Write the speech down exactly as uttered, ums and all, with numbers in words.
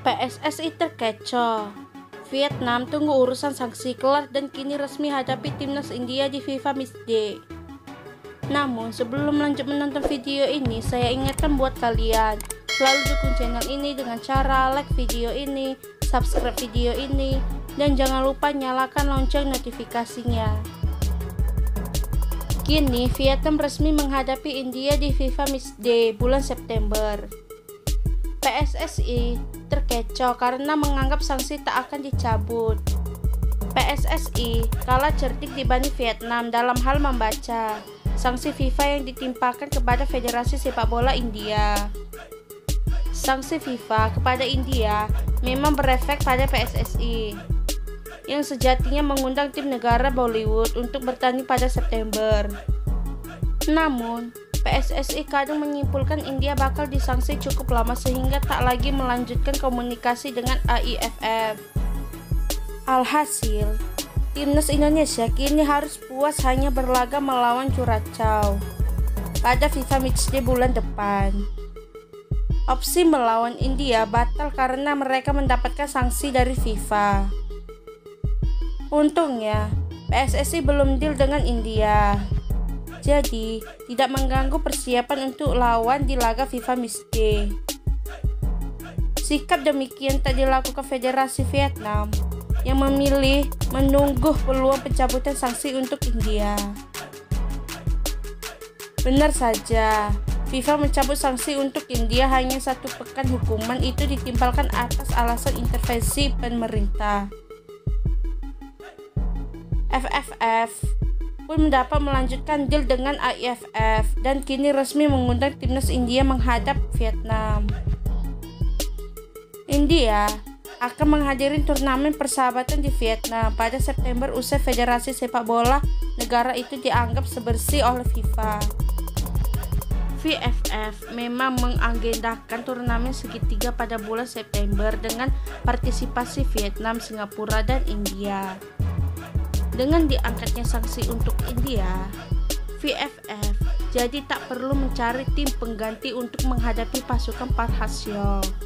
P S S I terkecoh. Vietnam tunggu urusan sanksi kelar dan kini resmi hadapi timnas India di FIFA Matchday. Namun sebelum lanjut menonton video ini, saya ingatkan buat kalian selalu dukung channel ini dengan cara like video ini, subscribe video ini, dan jangan lupa nyalakan lonceng notifikasinya. Kini Vietnam resmi menghadapi India di FIFA Matchday bulan September. P S S I terkecoh karena menganggap sanksi tak akan dicabut. P S S I kalah cerdik dibanding Vietnam dalam hal membaca sanksi FIFA yang ditimpakan kepada Federasi Sepak Bola India. Sanksi FIFA kepada India memang berefek pada P S S I yang sejatinya mengundang tim negara Bollywood untuk bertanding pada September. Namun, P S S I kadang menyimpulkan India bakal disanksi cukup lama sehingga tak lagi melanjutkan komunikasi dengan A I F F. Alhasil, timnas Indonesia kini harus puas hanya berlaga melawan Curaçao pada FIFA Matchday bulan depan. Opsi melawan India batal karena mereka mendapatkan sanksi dari FIFA. Untungnya, P S S I belum deal dengan India, jadi tidak mengganggu persiapan untuk lawan di laga FIFA Matchday. Sikap demikian tak dilakukan Federasi Vietnam yang memilih menunggu peluang pencabutan sanksi untuk India. Benar saja, FIFA mencabut sanksi untuk India hanya satu pekan. Hukuman itu ditimpalkan atas alasan intervensi pemerintah. F F F pun mendapat melanjutkan deal dengan A I F F dan kini resmi mengundang timnas India menghadap Vietnam. India akan menghadiri turnamen persahabatan di Vietnam pada September usai Federasi Sepak Bola negara itu dianggap sebersih oleh FIFA. V F F memang mengagendakan turnamen segitiga pada bulan September dengan partisipasi Vietnam, Singapura, dan India. Dengan diangkatnya sanksi untuk India, V F F jadi tak perlu mencari tim pengganti untuk menghadapi pasukan Park Hang-seo.